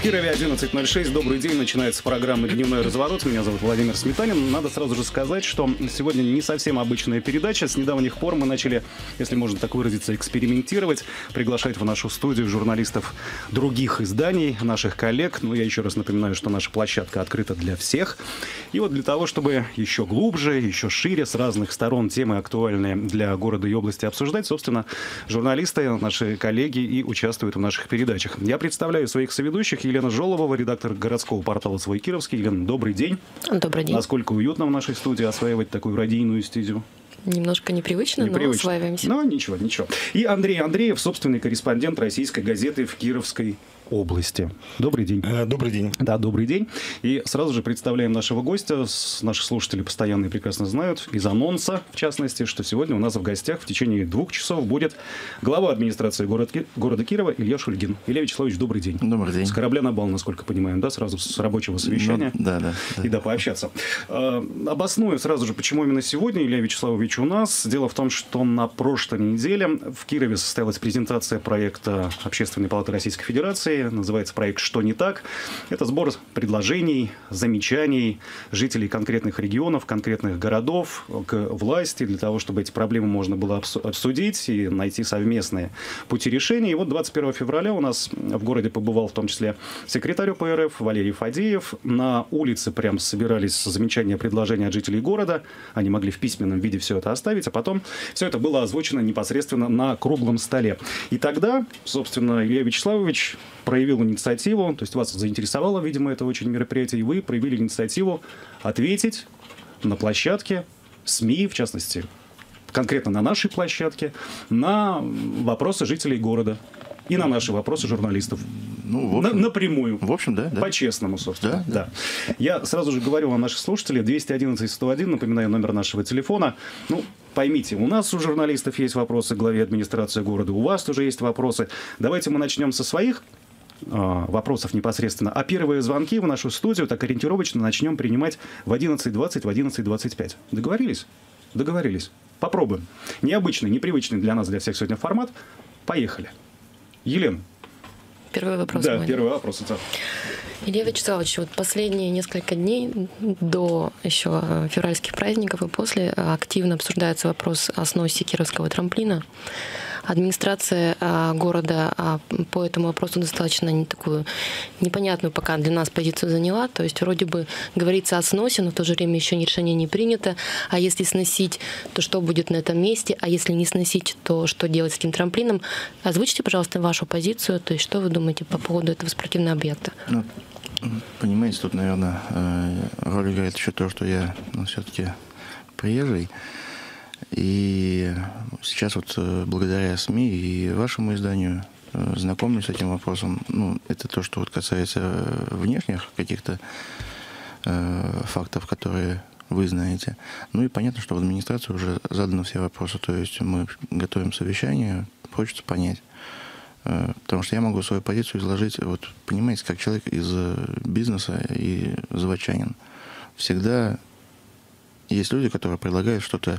В Кирове 11:06. Добрый день. Начинается программа «Дневной разворот». Меня зовут Владимир Сметанин. Надо сразу же сказать, что сегодня не совсем обычная передача. С недавних пор мы начали, если можно так выразиться, экспериментировать, приглашать в нашу студию журналистов других изданий, наших коллег. Но я еще раз напоминаю, что наша площадка открыта для всех. И вот для того, чтобы еще глубже, еще шире, с разных сторон темы, актуальные для города и области, обсуждать, собственно, журналисты, наши коллеги и участвуют в наших передачах. Я представляю своих соведущих. Елена Жолобова, редактор городского портала «Свой Кировский». Елена, добрый день. Добрый день. Насколько уютно в нашей студии осваивать такую радийную стезю? Немножко непривычно, но осваиваемся. Но ничего. И Андрей Андреев, собственный корреспондент российской газеты в Кировской области. Добрый день. Добрый день. Да, добрый день. И сразу же представляем нашего гостя. Наши слушатели постоянно и прекрасно знают, из анонса, в частности, что сегодня у нас в гостях в течение 2 часов будет глава администрации города Кирова Илья Шульгин. Илья Вячеславович, добрый день. Добрый день. С корабля на бал, насколько понимаем, да, сразу с рабочего совещания. Да. И пообщаться. Обосную сразу же, почему именно сегодня Илья Вячеславович у нас. Дело в том, что на прошлой неделе в Кирове состоялась презентация проекта Общественной палаты Российской Федерации. Называется проект «Что не так?». Это сбор предложений, замечаний жителей конкретных регионов, конкретных городов к власти, для того, чтобы эти проблемы можно было обсудить и найти совместные пути решения. И вот 21 февраля у нас в городе побывал в том числе секретарь УПРФ Валерий Фадеев. На улице прям собирались замечания, предложения от жителей города. Они могли в письменном виде все это оставить, а потом все это было озвучено непосредственно на круглом столе. И тогда, собственно, Илья Вячеславович проявил инициативу, то есть вас заинтересовало, видимо, это очень мероприятие, и вы проявили инициативу ответить на площадке СМИ, в частности, конкретно на нашей площадке, на вопросы жителей города и на наши вопросы журналистов. Ну, в общем, напрямую. В общем, да. По-честному, собственно. Да. Я сразу же говорю о наших слушателях. 211-101, напоминаю, номер нашего телефона. Поймите, у нас у журналистов есть вопросы к главе администрации города, у вас тоже есть вопросы. Давайте мы начнем со своих вопросов непосредственно. А первые звонки в нашу студию так ориентировочно начнем принимать в 11:20, в 11:25. Договорились? Договорились. Попробуем. Необычный, непривычный для нас, для всех сегодня формат. Поехали. Елена. Первый вопрос. Да, первый вопрос. Илья Вячеславович, вот последние несколько дней до еще февральских праздников и после активно обсуждается вопрос о сносе кировского трамплина. Администрация города по этому вопросу достаточно такую непонятную пока для нас позицию заняла. То есть вроде бы говорится о сносе, но в то же время еще решение не принято. А если сносить, то что будет на этом месте? А если не сносить, то что делать с этим трамплином? Озвучьте, пожалуйста, вашу позицию. То есть что вы думаете по поводу этого спортивного объекта? Понимаете, тут, наверное, роль играет еще то, что я все-таки приезжий. И сейчас вот благодаря СМИ и вашему изданию знакомлюсь с этим вопросом. Это то, что вот касается внешних каких-то фактов, которые вы знаете. И понятно, что в администрации уже заданы все вопросы. То есть мы готовим совещание, хочется понять. Потому что я могу свою позицию изложить, вот понимаете, как человек из бизнеса и заводчанин. Всегда есть люди, которые предлагают что-то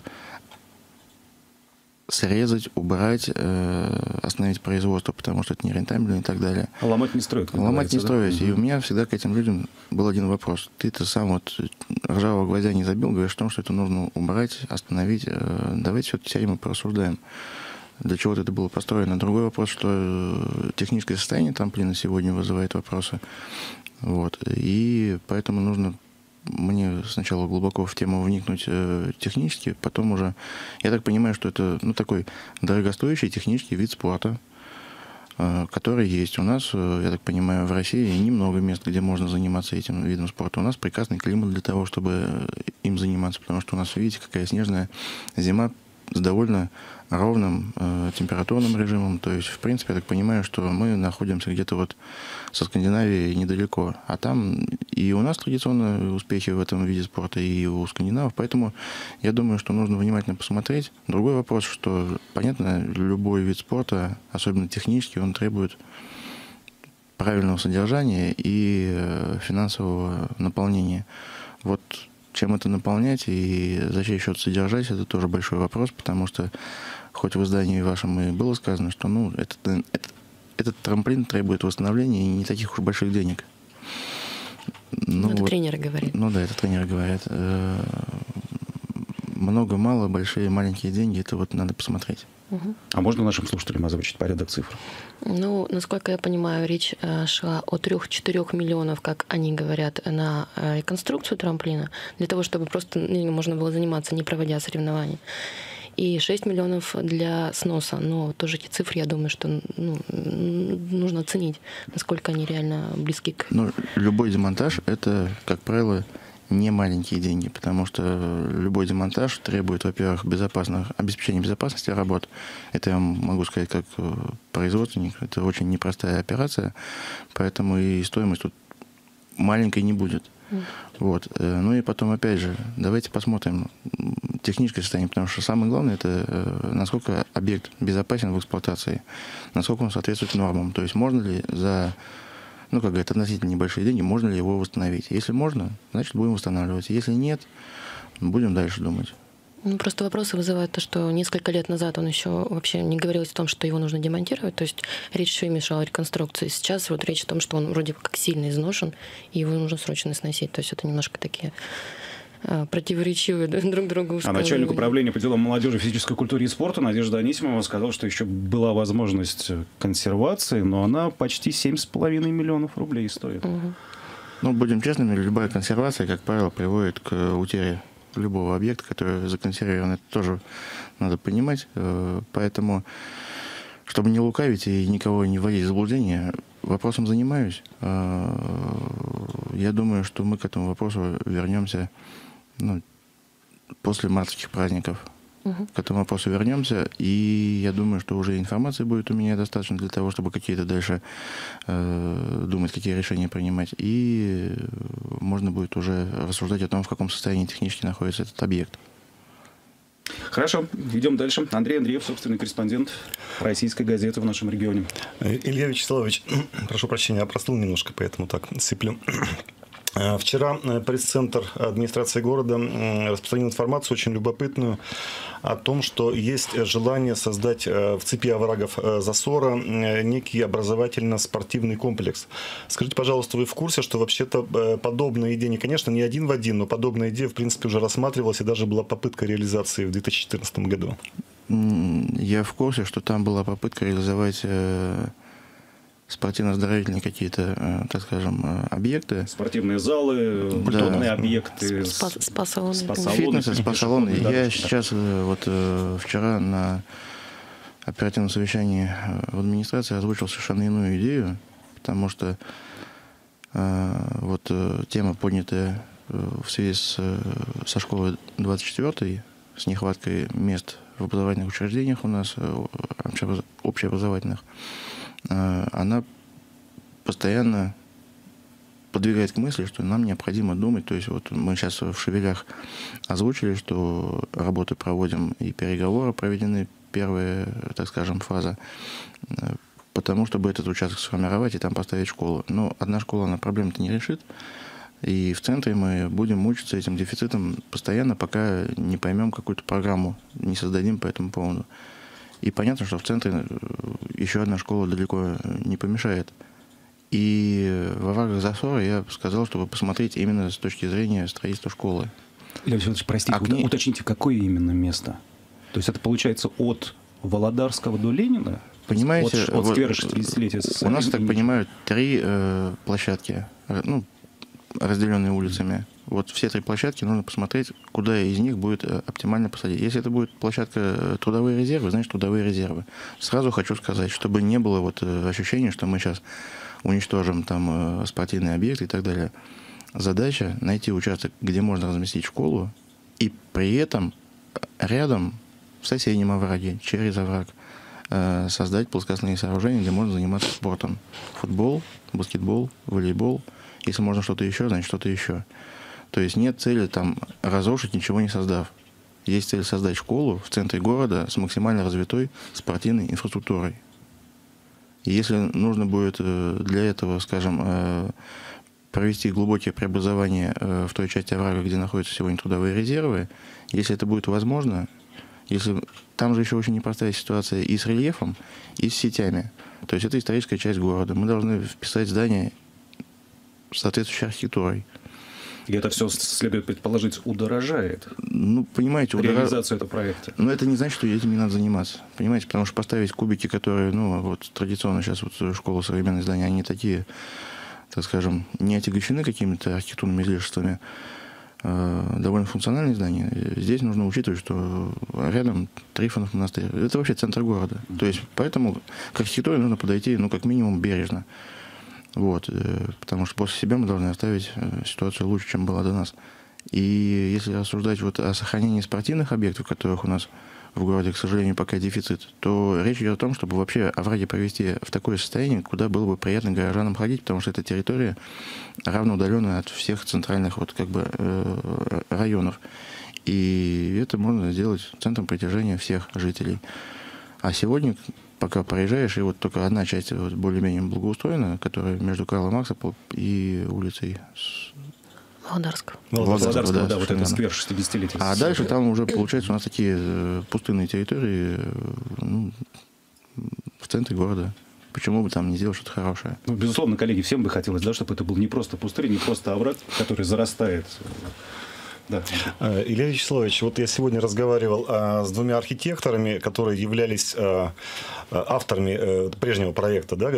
срезать, убрать, остановить производство, потому что это нерентабельно и так далее. А ломать не строят. Ломать не строить. Да? И у меня всегда к этим людям был один вопрос. Ты-то сам вот ржавого гвоздя не забил, говоришь о том, что это нужно убрать, остановить. Давайте все-таки сядем и порассуждаем, для чего это было построено. Другой вопрос, что техническое состояние трамплина сегодня вызывает вопросы. Вот. И поэтому нужно мне сначала глубоко в тему вникнуть технически, потом уже... Я так понимаю, что это такой дорогостоящий технический вид спорта, который есть у нас, я так понимаю, в России немного мест, где можно заниматься этим видом спорта. У нас прекрасный климат для того, чтобы им заниматься, потому что у нас, видите, какая снежная зима с довольно ровным температурным режимом. То есть, в принципе, я так понимаю, что мы находимся где-то вот со Скандинавией недалеко. А там и у нас традиционные успехи в этом виде спорта, и у скандинавов. Поэтому я думаю, что нужно внимательно посмотреть. Другой вопрос, что, понятно, любой вид спорта, особенно технический, он требует правильного содержания и финансового наполнения. Вот чем это наполнять и за чей счет содержать, это тоже большой вопрос, потому что хоть в издании вашем и было сказано, что это этот трамплин требует восстановления и не таких уж больших денег. Ну, это вот, тренеры говорят. Ну да, это тренеры говорят. Много, мало, большие, маленькие деньги, это вот надо посмотреть. А можно нашим слушателям озвучить порядок цифр? Ну, насколько я понимаю, речь шла о 3-4 миллионов, как они говорят, на реконструкцию трамплина, для того, чтобы просто можно было заниматься, не проводя соревнований. И 6 миллионов для сноса. Но тоже эти цифры, я думаю, что нужно оценить, насколько они реально близки к... Ну, любой демонтаж — это, как правило, не маленькие деньги, потому что любой демонтаж требует, во-первых, обеспечения безопасности работ. Это я могу сказать как производственник. Это очень непростая операция, поэтому и стоимость тут маленькой не будет. Вот. Ну и потом, опять же, давайте посмотрим техническое состояние, потому что самое главное — это насколько объект безопасен в эксплуатации, насколько он соответствует нормам. То есть можно ли за, ну, как говорят, относительно небольшие деньги, можно ли его восстановить. Если можно, значит, будем восстанавливать. Если нет, будем дальше думать. Ну, просто вопросы вызывают то, что несколько лет назад он еще вообще не говорилось о том, что его нужно демонтировать. То есть речь еще и мешала реконструкции. Сейчас вот речь о том, что он вроде как сильно изношен, и его нужно срочно сносить. То есть это немножко такие противоречивые друг другу. А начальник управления по делам молодежи, физической культуре и спорта Надежда Анисимова сказала, что еще была возможность консервации, но она почти 7,5 миллионов рублей стоит. Ну, будем честными, любая консервация, как правило, приводит к утере любого объекта, который законсервирован. Это тоже надо понимать. Поэтому, чтобы не лукавить и никого не вводить в заблуждение, вопросом занимаюсь. Я думаю, что мы к этому вопросу вернемся после мартовских праздников. К этому вопросу вернемся, и я думаю, что уже информации будет у меня достаточно для того, чтобы какие-то дальше думать, какие решения принимать, и можно будет уже рассуждать о том, в каком состоянии технически находится этот объект. Хорошо, идем дальше. Андрей Андреев, собственный корреспондент российской газеты в нашем регионе. Илья Вячеславович, прошу прощения, я простыл немножко, поэтому так сыплю. Вчера пресс-центр администрации города распространил информацию очень любопытную о том, что есть желание создать в цепи оврагов Засора некий образовательно-спортивный комплекс. Скажите, пожалуйста, вы в курсе, что вообще-то подобная идея, конечно, не один в один, но подобная идея, в принципе, уже рассматривалась и даже была попытка реализации в 2014 году? Я в курсе, что там была попытка реализовать спортивно-оздоровительные какие-то, так скажем, объекты. Спортивные залы, культурные объекты. Спа-салоны. Фитнесы, спа-салоны. Я сейчас вот вчера на оперативном совещании в администрации озвучил совершенно иную идею, потому что вот тема, поднятая в связи со школой 24-й, с нехваткой мест в образовательных учреждениях у нас, общеобразовательных, она постоянно подвигает к мысли, что нам необходимо думать. То есть вот мы сейчас в «Шевелях» озвучили, что работы проводим и переговоры проведены, первая, так скажем, фаза, потому чтобы этот участок сформировать и там поставить школу. Но одна школа, она проблем-то не решит. И в центре мы будем мучиться этим дефицитом постоянно, пока не поймем какую-то программу, не создадим по этому поводу. И понятно, что в центре еще одна школа далеко не помешает. И в оврагах Засора я сказал, чтобы посмотреть именно с точки зрения строительства школы. Илья Васильевич, простите, уточните, какое именно место? То есть это получается от Володарского до Ленина? Понимаете, от сквера 60-летия СССР? У нас, так понимаю, 3 площадки, разделенные улицами. Вот все 3 площадки нужно посмотреть, куда из них будет оптимально посадить. Если это будет площадка трудовые резервы, значит трудовые резервы. Сразу хочу сказать, чтобы не было вот ощущения, что мы сейчас уничтожим там спортивный объект и так далее. Задача найти участок, где можно разместить школу, и при этом рядом, в соседнем овраге, через овраг, создать плоскостные сооружения, где можно заниматься спортом. Футбол, баскетбол, волейбол. Если можно что-то еще, значит что-то еще. То есть нет цели там разрушить, ничего не создав. Есть цель создать школу в центре города с максимально развитой спортивной инфраструктурой. И если нужно будет для этого, скажем, провести глубокие преобразования в той части оврага, где находятся сегодня трудовые резервы, если это будет возможно, Если там же еще очень непростая ситуация и с рельефом, и с сетями. То есть это историческая часть города. Мы должны вписать здание с соответствующей архитектурой. И это все, следует предположить, удорожает. Ну, понимаете, реализацию этого проекта. Но это не значит, что этим не надо заниматься. Понимаете, потому что поставить кубики, которые, ну, вот традиционно сейчас вот школа современные здания, они такие, так скажем, не отягощены какими-то архитектурными излишествами, довольно функциональные здания. Здесь нужно учитывать, что рядом Трифонов монастырь. Это вообще центр города. То есть, поэтому к архитектуре нужно подойти, ну, как минимум, бережно. Вот, потому что после себя мы должны оставить ситуацию лучше, чем была до нас. И если рассуждать вот о сохранении спортивных объектов, которых у нас в городе, к сожалению, пока дефицит, то речь идет о том, чтобы вообще овраги привести в такое состояние, куда было бы приятно горожанам ходить, потому что эта территория равноудаленная от всех центральных вот как бы районов. И это можно сделать центром притяжения всех жителей. А сегодня, пока проезжаешь, и вот только одна часть вот более-менее благоустроена, которая между Карла Маркса и улицей Володарского. Володарского, да, вот это сквер 60-летия. А дальше там уже, получается, у нас такие пустынные территории, ну, в центре города. Почему бы там не сделать что-то хорошее? Ну, безусловно, коллеги, всем бы хотелось, да, чтобы это был не просто пустырь, не просто овраг, который зарастает. Да. Илья Вячеславович, вот я сегодня разговаривал с двумя архитекторами, которые являлись авторами прежнего проекта, да,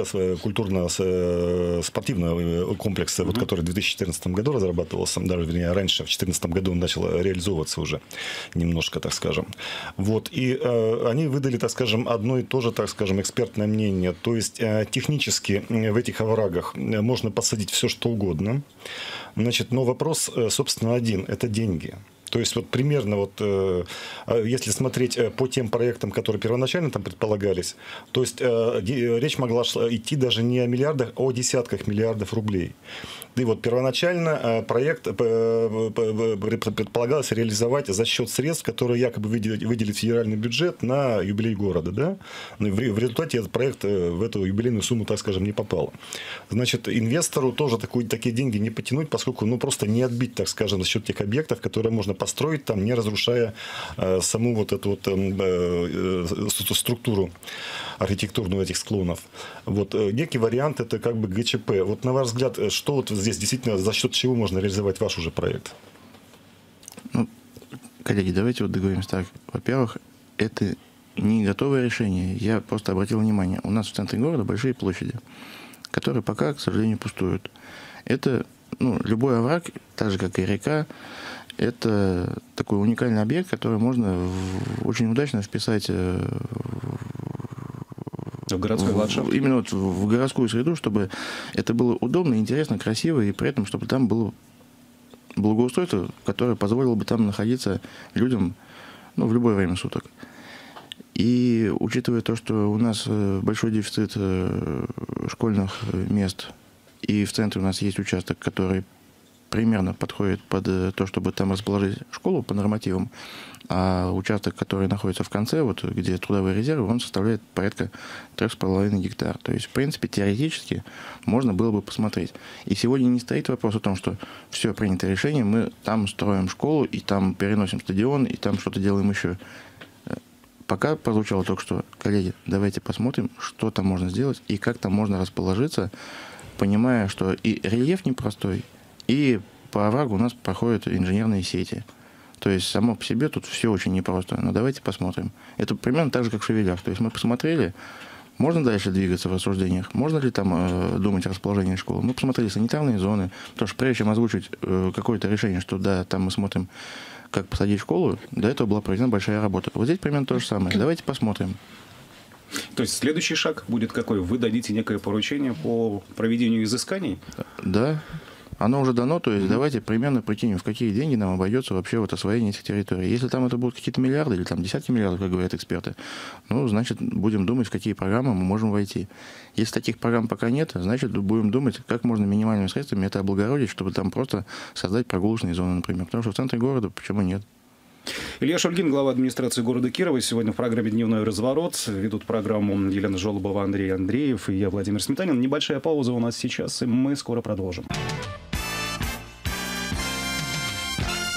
культурно-спортивного комплекса, вот, который в 2014 году разрабатывался, даже, вернее, раньше, в 2014 году он начал реализовываться уже немножко, так скажем. Вот, и они выдали, так скажем, одно и то же, так скажем, экспертное мнение. То есть, технически в этих оврагах можно посадить все, что угодно. Значит, но вопрос, собственно, один – это деньги. То есть, вот примерно, вот, если смотреть по тем проектам, которые первоначально там предполагались, то есть, речь могла идти даже не о миллиардах, а о десятках миллиардов рублей. И вот первоначально проект предполагалось реализовать за счет средств, которые якобы выделит федеральный бюджет на юбилей города. Да? Но в результате этот проект в эту юбилейную сумму, так скажем, не попал. Значит, инвестору тоже такие деньги не потянуть, поскольку ну, просто не отбить, так скажем, за счет тех объектов, которые можно построить, там, не разрушая саму вот эту вот, структуру архитектурную этих склонов. Вот, некий вариант это как бы ГЧП. Вот на ваш взгляд, что вот здесь действительно за счет чего можно реализовать ваш уже проект? Ну, коллеги, давайте вот договоримся так. Во-первых, это не готовое решение. Я просто обратил внимание, у нас в центре города большие площади, которые пока, к сожалению, пустуют. Это, ну, любой овраг, так же как и река, это такой уникальный объект, который можно очень удачно вписать в городской ландшафт. Именно вот в городскую среду, чтобы это было удобно, интересно, красиво, и при этом, чтобы там было благоустройство, которое позволило бы там находиться людям, ну, в любое время суток. И учитывая то, что у нас большой дефицит школьных мест, и в центре у нас есть участок, который примерно подходит под то, чтобы там расположить школу по нормативам, а участок, который находится в конце, вот где трудовые резервы, он составляет порядка 3,5 гектар. То есть, в принципе, теоретически можно было бы посмотреть. И сегодня не стоит вопрос о том, что все, принято решение, мы там строим школу, и там переносим стадион, и там что-то делаем еще. Пока прозвучало только что, коллеги, давайте посмотрим, что там можно сделать, и как там можно расположиться, понимая, что и рельеф непростой, и по оврагу у нас проходят инженерные сети. То есть, само по себе тут все очень непросто. Но давайте посмотрим. Это примерно так же, как в Шевелях. То есть, мы посмотрели, можно дальше двигаться в рассуждениях, можно ли там думать о расположении школы. Мы посмотрели санитарные зоны, потому что прежде чем озвучить какое-то решение, что да, там мы смотрим, как посадить школу, до этого была проведена большая работа. Вот здесь примерно то же самое. Давайте посмотрим. То есть, следующий шаг будет какой? Вы дадите некое поручение по проведению изысканий? Да. Оно уже дано, то есть давайте примерно прикинем, в какие деньги нам обойдется вообще вот освоение этих территорий. Если там это будут какие-то миллиарды или там десятки миллиардов, как говорят эксперты, ну, значит, будем думать, в какие программы мы можем войти. Если таких программ пока нет, значит, будем думать, как можно минимальными средствами это облагородить, чтобы там просто создать прогулочные зоны, например. Потому что в центре города почему нет? Илья Шульгин, глава администрации города Кирова. Сегодня в программе «Дневной разворот». Ведут программу Елена Жолобова, Андрей Андреев и я, Владимир Сметанин. Небольшая пауза у нас сейчас, и мы скоро продолжим.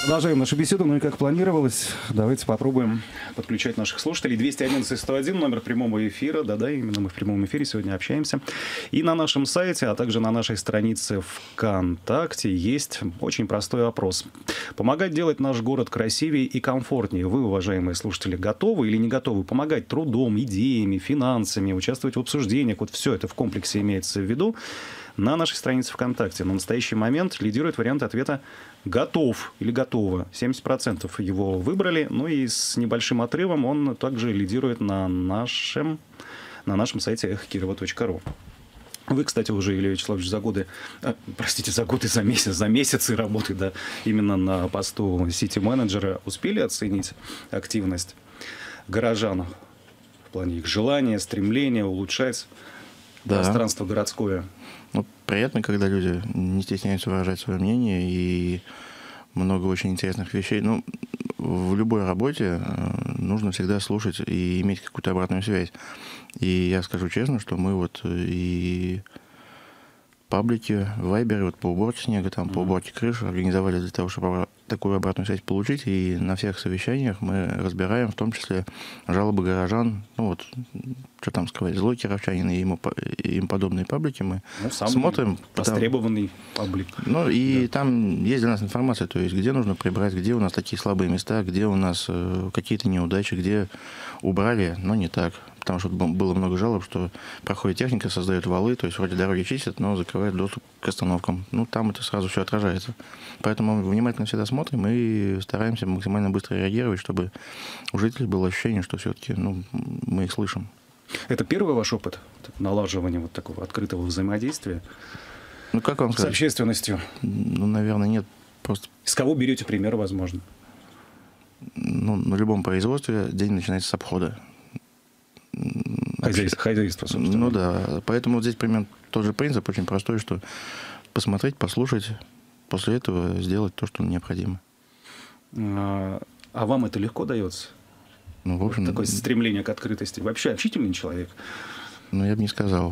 Продолжаем нашу беседу, ну и как планировалось, давайте попробуем подключать наших слушателей. 211-101, номер прямого эфира, да-да, именно мы в прямом эфире сегодня общаемся. И на нашем сайте, а также на нашей странице ВКонтакте есть очень простой опрос. Помогать делать наш город красивее и комфортнее. Вы, уважаемые слушатели, готовы или не готовы помогать трудом, идеями, финансами, участвовать в обсуждениях? Вот все это в комплексе имеется в виду. На нашей странице ВКонтакте на настоящий момент лидирует вариант ответа «готов» или «готово». 70% его выбрали, ну и с небольшим отрывом он также лидирует на нашем сайте эхокирова.ру. Вы, кстати, уже, Илья Вячеславович, за месяцы работы, да, именно на посту сити-менеджера успели оценить активность горожан в плане их желания, стремления улучшать пространство городское? Ну, приятно, когда люди не стесняются выражать свое мнение, и много очень интересных вещей. Ну, в любой работе нужно всегда слушать и иметь какую-то обратную связь. И я скажу честно, что мы вот и паблики, в Вайбере, вот по уборке снега, там, по уборке крыши организовали для того, чтобы такую обратную связь получить. И на всех совещаниях мы разбираем, в том числе, жалобы горожан. Ну вот, что там сказать, злой кировчанин и им подобные паблики мы смотрим. Востребованный паблик. Ну и там есть для нас информация, то есть где нужно прибрать, где у нас такие слабые места, где у нас какие-то неудачи, где убрали, но не так. Потому что было много жалоб, что проходит техника, создает валы, то есть вроде дороги чистят, но закрывает доступ к остановкам. Ну, там это сразу все отражается. Поэтому мы внимательно всегда смотрим и стараемся максимально быстро реагировать, чтобы у жителей было ощущение, что все-таки мы их слышим. Это первый ваш опыт налаживания вот такого открытого взаимодействия Ну, как вам сказать? С общественностью? Ну, наверное, нет. Просто... С кого берете пример, возможно? Ну, на любом производстве день начинается с обхода. Хозяйство, собственно. Ну да, поэтому вот здесь примерно тот же принцип, очень простой, что посмотреть, послушать, после этого сделать то, что необходимо. А вам это легко дается? Ну, в общем... Вот такое стремление к открытости. Вообще общительный человек? Ну, я бы не сказал.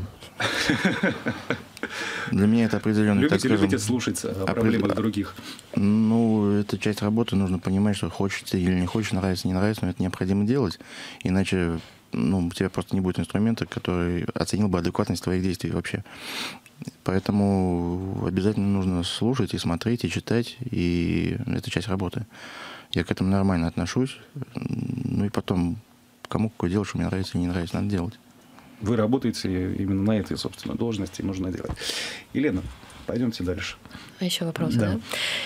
Для меня это определенно... Любите слушать о проблемах других? Ну, это часть работы, нужно понимать, что хочется или не хочешь, нравится, не нравится, но это необходимо делать, иначе у тебя просто не будет инструмента, который оценил бы адекватность твоих действий вообще. Поэтому обязательно нужно слушать и смотреть, и читать, и это часть работы. Я к этому нормально отношусь, ну и потом, кому какое дело, что мне нравится или не нравится, надо делать. Вы работаете именно на этой, собственно, должности, нужно делать. Елена, пойдемте дальше. А еще вопрос, да?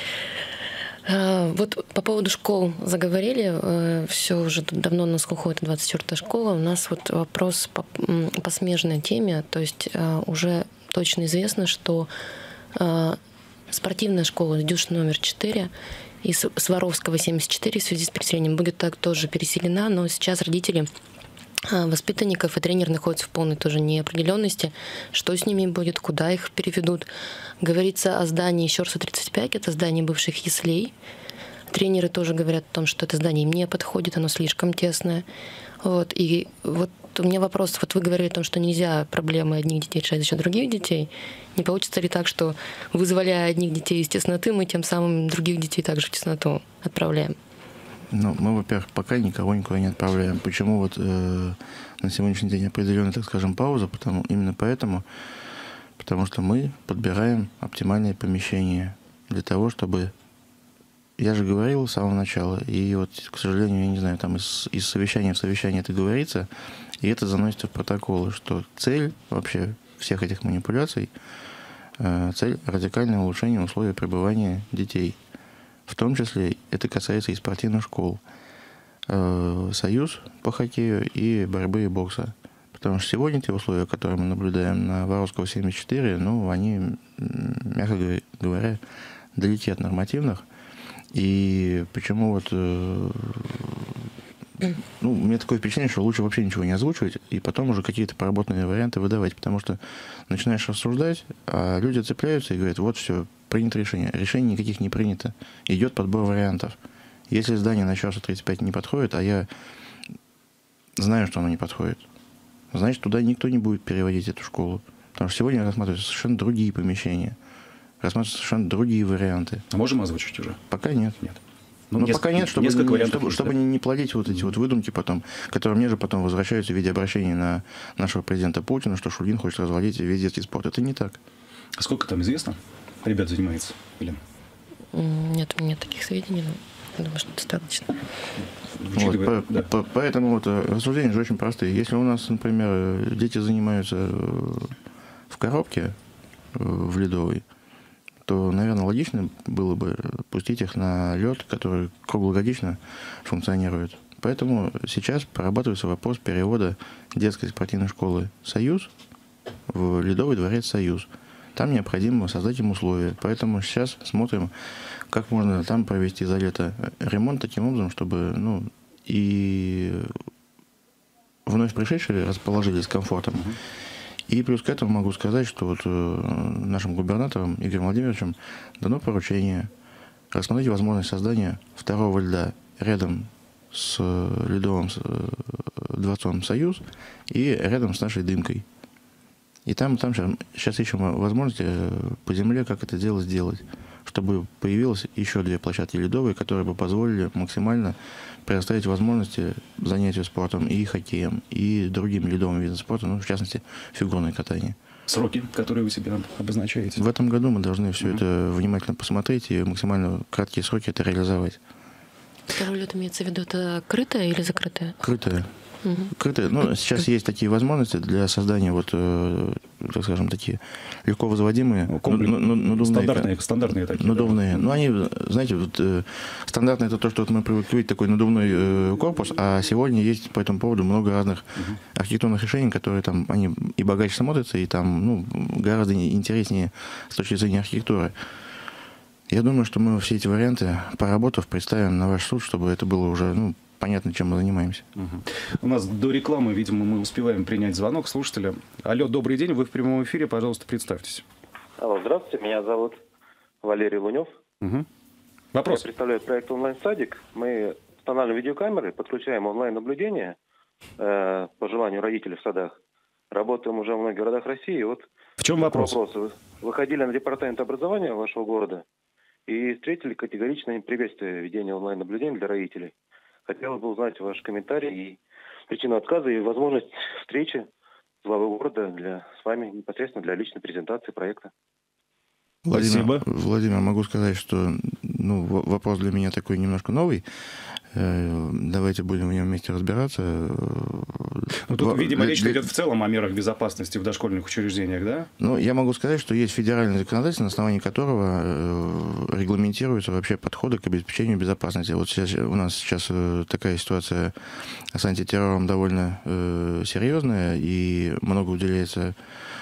Вот по поводу школ заговорили, все уже давно на слуху, это 24-я школа. У нас вот вопрос по смежной теме, то есть уже точно известно, что спортивная школа «Дюш» номер 4 и Сваровского 74 в связи с переселением будет так тоже переселена, но сейчас родители воспитанников и тренер находятся в полной тоже неопределенности, что с ними будет, куда их переведут. Говорится о здании Щорса 35, это здание бывших яслей. Тренеры тоже говорят о том, что это здание им не подходит, оно слишком тесное. Вот. И вот у меня вопрос, вот вы говорили о том, что нельзя проблемы одних детей решать за счет других детей. Не получится ли так, что вызволяя одних детей из тесноты, мы тем самым других детей также в тесноту отправляем? Ну, мы, во-первых, пока никого никуда не отправляем. Почему вот на сегодняшний день определенная, так скажем, пауза? Именно поэтому, потому что мы подбираем оптимальное помещение для того, чтобы... Я же говорил с самого начала, и вот, к сожалению, я не знаю, там из совещания в совещание это говорится, и это заносится в протоколы, что цель вообще всех этих манипуляций, цель радикальное улучшение условий пребывания детей. В том числе это касается и спортивных школ, союз по хоккею и борьбы и бокса. Потому что сегодня те условия, которые мы наблюдаем на Воровского 74, они, мягко говоря, далеки от нормативных. И почему вот... у меня такое впечатление, что лучше вообще ничего не озвучивать, и потом уже какие-то проработанные варианты выдавать. Потому что начинаешь рассуждать, а люди цепляются и говорят, вот все, принято решение. Решение никаких не принято. Идет подбор вариантов. Если здание на Щорса 35 не подходит, а я знаю, что оно не подходит, значит, туда никто не будет переводить эту школу. Потому что сегодня рассматриваются совершенно другие помещения. Рассматриваются совершенно другие варианты. А можем озвучить уже? Пока нет. Нет. Но пока нет, чтобы не плодить вот эти вот выдумки потом, которые мне же потом возвращаются в виде обращений на нашего президента Путина, что Шульгин хочет развалить весь детский спорт. Это не так. А сколько там известно? Ребят занимается, Елена? Нет, у меня таких сведений, но я думаю, что достаточно. Вот, поэтому вот рассуждения же очень простые. Если у нас, например, дети занимаются в коробке в ледовой, то, наверное, логично было бы пустить их на лед, который круглогодично функционирует. Поэтому сейчас прорабатывается вопрос перевода детской спортивной школы «Союз» в Ледовый дворец «Союз». Там необходимо создать им условия. Поэтому сейчас смотрим, как можно там провести за лето ремонт таким образом, чтобы и вновь пришедшие расположились с комфортом. И плюс к этому могу сказать, что вот нашим губернаторам Игорем Владимировичем дано поручение рассмотреть возможность создания второго льда рядом с ледовым дворцом «Союз» и рядом с нашей дымкой. И там сейчас ищем возможности по земле, как это дело сделать, чтобы появилось еще 2 площадки ледовые, которые бы позволили максимально предоставить возможности занятию спортом и хоккеем, и другими ледовыми видами спорта, в частности, фигурное катание. Сроки, которые вы себе обозначаете? В этом году мы должны все это внимательно посмотреть и максимально краткие сроки это реализовать. Второй лед имеется в виду, это крытое или закрытое? Крытое. Крытые. Сейчас есть такие возможности для создания, так скажем, такие легко возводимые, надувные. Стандартные такие. Надувные. Они, знаете, стандартно это то, что мы привыкли видеть, такой надувной корпус, а сегодня есть по этому поводу много разных архитектурных решений, которые там, они и богаче смотрятся, и там, гораздо интереснее с точки зрения архитектуры. Я думаю, что мы все эти варианты, поработав, представим на ваш суд, чтобы это было уже, понятно, чем мы занимаемся. У нас до рекламы, видимо, мы успеваем принять звонок слушателя. Алло, добрый день, вы в прямом эфире, пожалуйста, представьтесь. Алло, здравствуйте, меня зовут Валерий Лунев. Вопрос. Я представляю проект «Онлайн-садик». Мы устанавливаем видеокамеры, подключаем онлайн-наблюдение по желанию родителей в садах. Работаем уже в многих городах России. В чем вопрос? Выходили на департамент образования вашего города и встретили категоричное приветствие ведения онлайн-наблюдения для родителей. Хотелось бы узнать ваш комментарий и причину отказа, и возможность встречи с главой города с вами непосредственно для личной презентации проекта. Владимир, могу сказать, что вопрос для меня такой немножко новый. Давайте будем в нем вместе разбираться. Тут, видимо, речь идет в целом о мерах безопасности в дошкольных учреждениях, да? Я могу сказать, что есть федеральное законодательство, на основании которого регламентируются вообще подходы к обеспечению безопасности. Вот у нас сейчас такая ситуация с антитеррором довольно серьезная, и много уделяется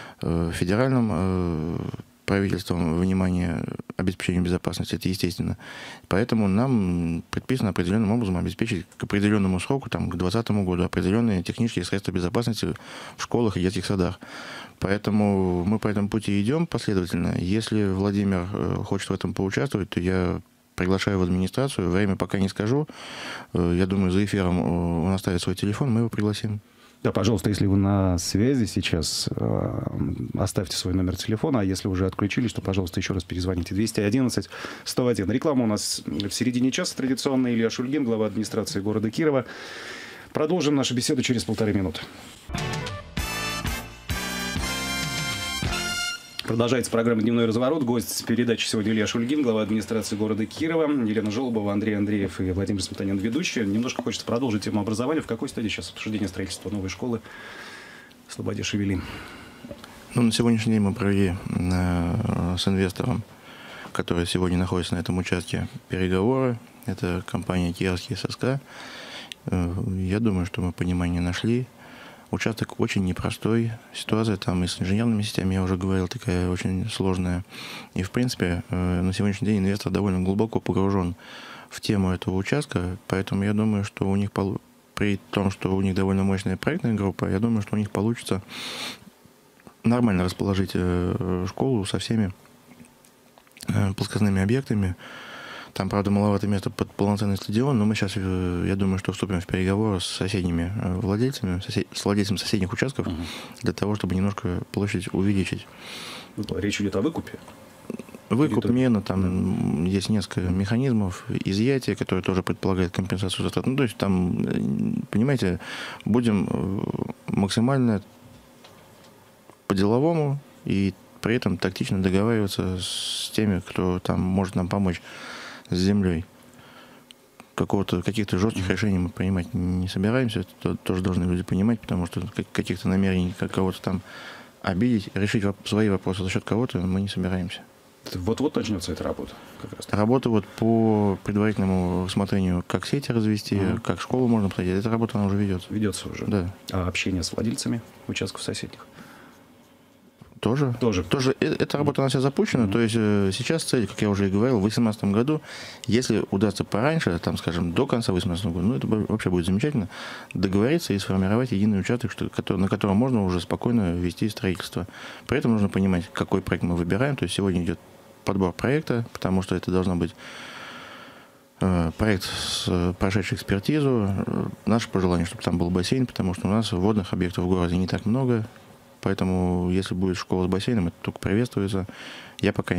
федеральным правительством внимание обеспечению безопасности, это естественно. Поэтому нам предписано определенным образом обеспечить к определенному сроку, к 2020 году, определенные технические средства безопасности в школах и детских садах. Поэтому мы по этому пути идем последовательно. Если Владимир хочет в этом поучаствовать, то я приглашаю в администрацию. Время пока не скажу. Я думаю, за эфиром он оставит свой телефон, мы его пригласим. Да, пожалуйста, если вы на связи сейчас, оставьте свой номер телефона, а если уже отключились, то, пожалуйста, еще раз перезвоните. 211-101. Реклама у нас в середине часа традиционная. Илья Шульгин, глава администрации города Кирова. Продолжим нашу беседу через 1,5 минуты. Продолжается программа «Дневной разворот». Гость передачи сегодня Илья Шульгин, глава администрации города Кирова, Елена Жолобова, Андрей Андреев и Владимир Сметанин, ведущие. Немножко хочется продолжить тему образования. В какой стадии сейчас обсуждение строительства новой школы в Слободе-Шевели? На сегодняшний день мы провели с инвестором, который сегодня находится на этом участке, переговоры. Это компания «Кировские ССК». Я думаю, что мы понимание нашли. Участок очень непростой. Ситуация там и с инженерными сетями, я уже говорил, такая очень сложная. И, в принципе, на сегодняшний день инвестор довольно глубоко погружен в тему этого участка. Поэтому я думаю, что у них, при том, что у них довольно мощная проектная группа, я думаю, что у них получится нормально расположить школу со всеми плоскостными объектами. Там, правда, маловато места под полноценный стадион, но мы сейчас, я думаю, что вступим в переговоры с соседними владельцами, с владельцами соседних участков, для того, чтобы немножко площадь увеличить. Речь идет о выкупе? Выкуп, мена, там есть несколько механизмов изъятия, которые тоже предполагают компенсацию затрат. Ну, то есть там, понимаете, будем максимально по-деловому и при этом тактично договариваться с теми, кто там может нам помочь с землей. Каких-то жестких решений мы принимать не собираемся. Это тоже должны люди понимать, потому что каких-то намерений кого-то там обидеть, решить свои вопросы за счет кого-то мы не собираемся. Вот начнется эта работа как раз. Работа вот по предварительному рассмотрению, как сети развести, как школу можно посадить, эта работа она уже ведется. Ведется уже. Да. А общение с владельцами участков соседних? Тоже. Эта работа у нас вся запущена. То есть сейчас цель, как я уже и говорил, в 2018 году, если удастся пораньше, там, скажем, до конца 2018 года, ну, это вообще будет замечательно, договориться и сформировать единый участок, на котором можно уже спокойно вести строительство. При этом нужно понимать, какой проект мы выбираем. То есть сегодня идет подбор проекта, потому что это должно быть проект, прошедший экспертизу. Наше пожелание, чтобы там был бассейн, потому что у нас водных объектов в городе не так много. Поэтому, если будет школа с бассейном, это только приветствуется. Я пока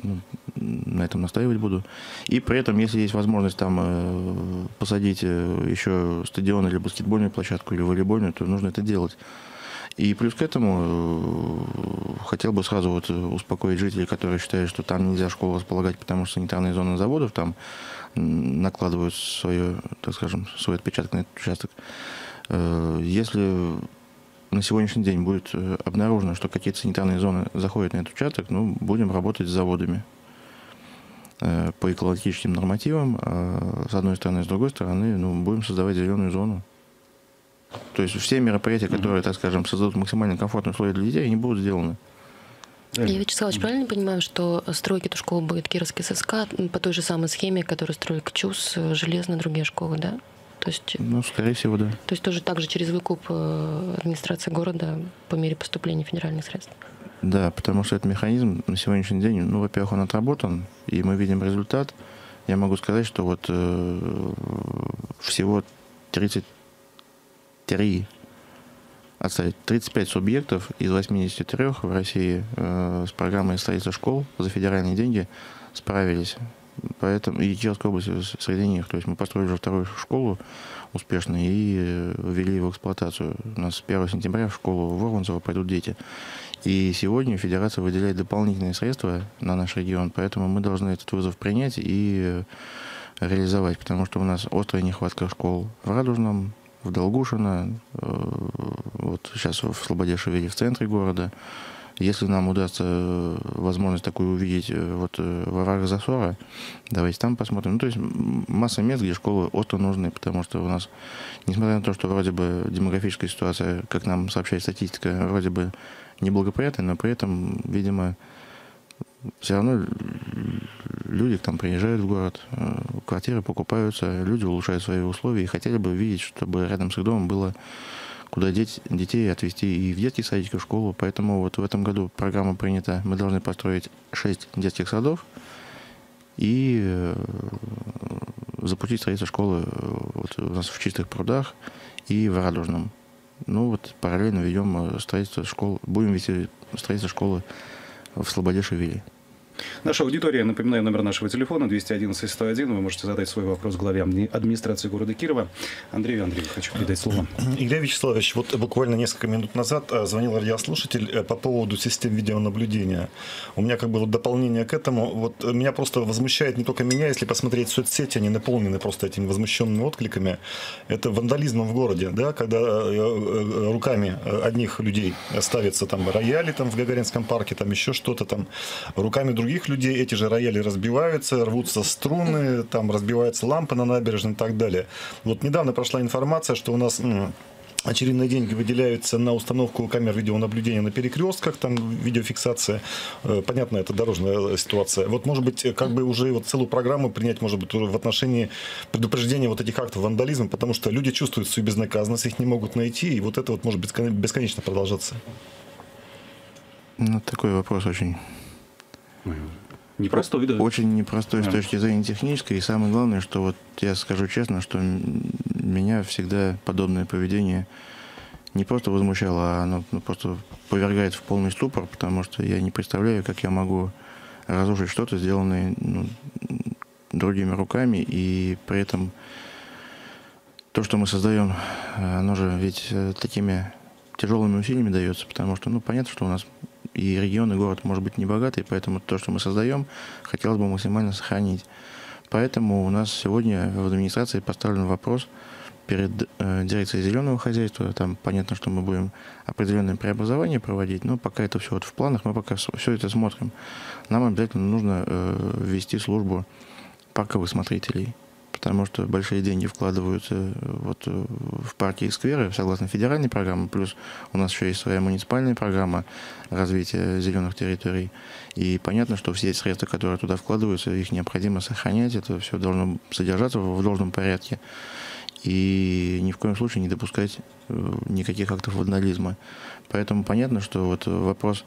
на этом настаивать буду. И при этом, если есть возможность там посадить еще стадион или баскетбольную площадку, или волейбольную, то нужно это делать. И плюс к этому хотел бы сразу вот успокоить жителей, которые считают, что там нельзя школу располагать, потому что санитарные зоны заводов там накладывают свой отпечаток на этот участок. Если на сегодняшний день будет обнаружено, что какие-то санитарные зоны заходят на этот участок, будем работать с заводами по экологическим нормативам, с одной стороны, с другой стороны, будем создавать зеленую зону. То есть все мероприятия, которые, так скажем, создадут максимально комфортные условия для детей, они будут сделаны. Я, Вячеславович, правильно понимаю, что стройки эту школу будет Кировский ССК по той же самой схеме, которую строили КЧУС, Железно, другие школы, да? То есть, скорее всего, да. То есть тоже так же через выкуп администрации города по мере поступления федеральных средств? Да, потому что этот механизм на сегодняшний день, во-первых, он отработан, и мы видим результат. Я могу сказать, что вот всего 35 субъектов из 83 в России с программой строительства школ за федеральные деньги справились. Поэтому и Кировская область среди них. То есть мы построили уже вторую школу успешно и ввели ее в эксплуатацию. У нас с 1 сентября в школу в Воронцово пойдут дети. И сегодня Федерация выделяет дополнительные средства на наш регион, поэтому мы должны этот вызов принять и реализовать, потому что у нас острая нехватка школ в Радужном, в Долгушино, вот сейчас в Слободе-Шевели в центре города. Если нам удастся возможность такую увидеть вот во врагах Засора, давайте там посмотрим. То есть масса мест, где школы остро нужны, потому что у нас, несмотря на то, что вроде бы демографическая ситуация, как нам сообщает статистика, вроде бы неблагоприятная, но при этом, видимо, все равно люди там приезжают в город, квартиры покупаются, люди улучшают свои условия и хотели бы видеть, чтобы рядом с их домом было куда детей отвезти и в детский садик, и в школу. Поэтому вот в этом году программа принята. Мы должны построить 6 детских садов и запустить строительство школы вот у нас в Чистых прудах и в Радужном. Параллельно ведем строительство школ, будем вести строительство школы в Слободе-Шевели. Наша аудитория, напоминаю, номер нашего телефона 211-101. Вы можете задать свой вопрос главе администрации города Кирова. Андрею Андреевичу хочу передать слово. Игорь Вячеславович, вот буквально несколько минут назад звонил радиослушатель по поводу систем видеонаблюдения. У меня дополнение к этому. Вот меня просто возмущает, не только меня, если посмотреть соцсети, они наполнены просто этими возмущенными откликами. Это вандализмом в городе, да, когда руками одних людей ставятся там рояли там, в Гагаринском парке, там еще что-то там, руками других людей эти же рояли разбиваются, рвутся струны, там разбиваются лампы на набережной и так далее. Вот недавно прошла информация, что у нас очередные деньги выделяются на установку камер видеонаблюдения на перекрестках, там видеофиксация. Понятно, это дорожная ситуация. Вот, может быть, уже вот целую программу принять, может быть, в отношении предупреждения вот этих актов вандализма, потому что люди чувствуют свою безнаказанность, их не могут найти, и вот это вот может бесконечно продолжаться. Такой вопрос очень... Непростой, да? Очень непростой с точки зрения технической. И самое главное, что вот я скажу честно, что меня всегда подобное поведение не просто возмущало, а оно просто повергает в полный ступор, потому что я не представляю, как я могу разрушить что-то, сделанное другими руками, и при этом то, что мы создаем, оно же ведь такими тяжелыми усилиями дается, потому что, понятно, что у нас и регион, и город может быть не богатый, поэтому то, что мы создаем, хотелось бы максимально сохранить. Поэтому у нас сегодня в администрации поставлен вопрос перед дирекцией зеленого хозяйства. Там понятно, что мы будем определенное преобразование проводить, но пока это все в планах, мы пока все это смотрим. Нам обязательно нужно ввести службу парковых смотрителей, потому что большие деньги вкладываются в парки и скверы согласно федеральной программе, плюс у нас еще есть своя муниципальная программа развития зеленых территорий. И понятно, что все эти средства, которые туда вкладываются, их необходимо сохранять, это все должно содержаться в должном порядке. И ни в коем случае не допускать никаких актов вандализма. Поэтому понятно, что вопрос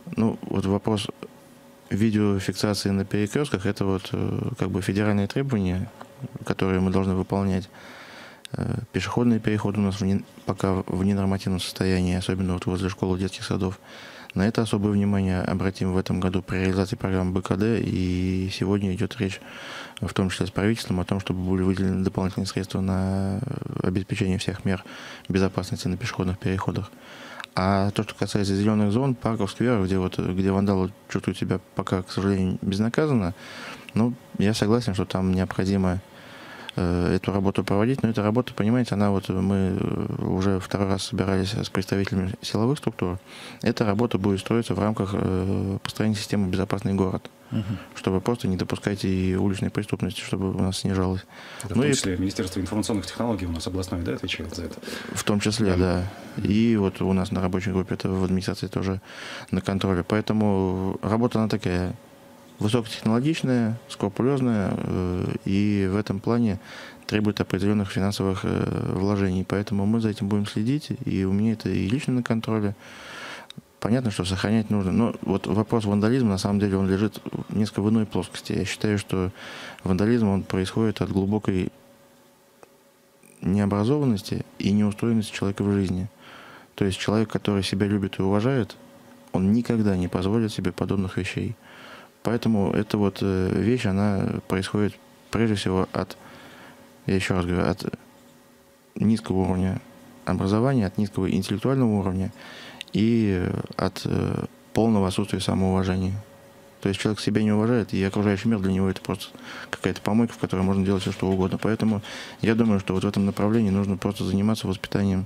видеофиксации на перекрестках, это как бы федеральные требования, которые мы должны выполнять. Пешеходные переходы у нас пока в ненормативном состоянии, особенно возле школ и детских садов. На это особое внимание обратим в этом году при реализации программы БКД, и сегодня идет речь, в том числе с правительством, о том, чтобы были выделены дополнительные средства на обеспечение всех мер безопасности на пешеходных переходах. А то, что касается зеленых зон, парков, скверов, где вандалы чувствуют себя пока, к сожалению, безнаказанно, я согласен, что там необходимо эту работу проводить, но эта работа, понимаете, мы уже второй раз собирались с представителями силовых структур. Эта работа будет строиться в рамках построения системы «Безопасный город», чтобы просто не допускать и уличной преступности, чтобы у нас снижалось. В том числе Министерство информационных технологий у нас областное, да, отвечает за это? В том числе, да. И у нас на рабочей группе это в администрации тоже на контроле. Поэтому работа она такая высокотехнологичная, скрупулезная, и в этом плане требует определенных финансовых вложений. Поэтому мы за этим будем следить, и у меня это и лично на контроле. Понятно, что сохранять нужно. Но вопрос вандализма, на самом деле, он лежит несколько в иной плоскости. Я считаю, что вандализм, он происходит от глубокой необразованности и неустроенности человека в жизни. То есть человек, который себя любит и уважает, он никогда не позволит себе подобных вещей. Поэтому эта вещь, она происходит прежде всего я еще раз говорю, от низкого уровня образования, от низкого интеллектуального уровня и от полного отсутствия самоуважения. То есть человек себя не уважает, и окружающий мир для него это просто какая-то помойка, в которой можно делать все, что угодно. Поэтому я думаю, что в этом направлении нужно просто заниматься воспитанием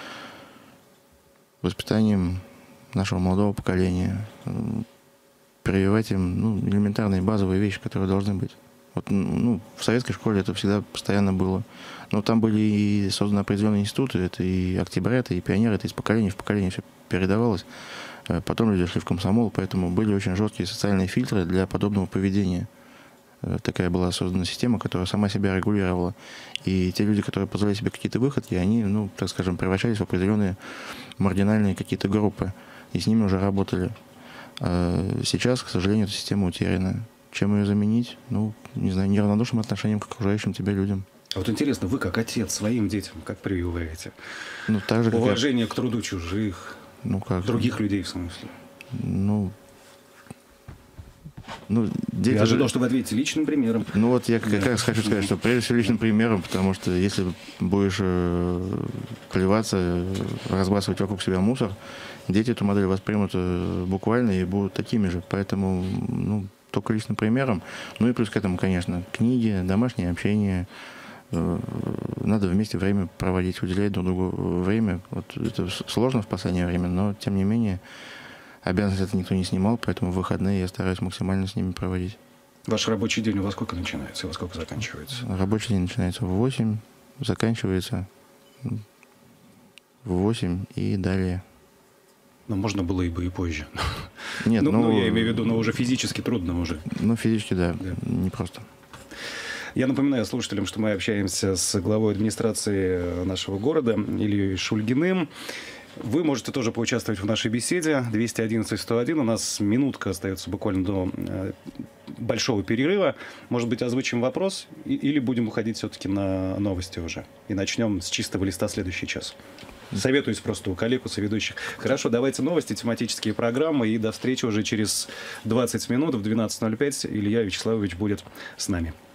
нашего молодого поколения, прививать им элементарные базовые вещи, которые должны быть. В советской школе это всегда постоянно было. Но там были и созданы определенные институты, это и октября, это и пионеры, это из поколения в поколение все передавалось. Потом люди шли в комсомол, поэтому были очень жесткие социальные фильтры для подобного поведения. Такая была создана система, которая сама себя регулировала. И те люди, которые позволяли себе какие-то выходки, они, так скажем, превращались в определенные маргинальные какие-то группы. И с ними уже работали. Сейчас, к сожалению, эта система утеряна. Чем ее заменить? Не знаю, неравнодушным отношением к окружающим тебя людям. А интересно, вы как отец своим детям как прививаете? Так же, уважение к труду чужих, других людей в смысле? Дети я ожидал, что вы ответите личным примером. Я как раз хочу сказать, что прежде всего личным примером, потому что если будешь плеваться, разбрасывать вокруг себя мусор, дети эту модель воспримут буквально и будут такими же. Поэтому, только личным примером. И плюс к этому, конечно, книги, домашнее общение. Надо вместе время проводить, уделять друг другу время. Это сложно в последнее время, но, тем не менее, обязанность это никто не снимал, поэтому в выходные я стараюсь максимально с ними проводить. Ваш рабочий день во сколько начинается и во сколько заканчивается? Рабочий день начинается в 8, заканчивается в 8 и далее. Но можно было и позже. Нет, я имею в виду, но уже физически трудно уже. Физически, да, непросто. Я напоминаю слушателям, что мы общаемся с главой администрации нашего города Ильей Шульгиным. Вы можете тоже поучаствовать в нашей беседе. 211-101. У нас минутка остается буквально до большого перерыва. Может быть, озвучим вопрос или будем уходить все-таки на новости уже? И начнем с чистого листа следующий час. Советуюсь просто у коллег, у соведущих. Хорошо, давайте новости, тематические программы. И до встречи уже через 20 минут в 12:05. Илья Вячеславович будет с нами.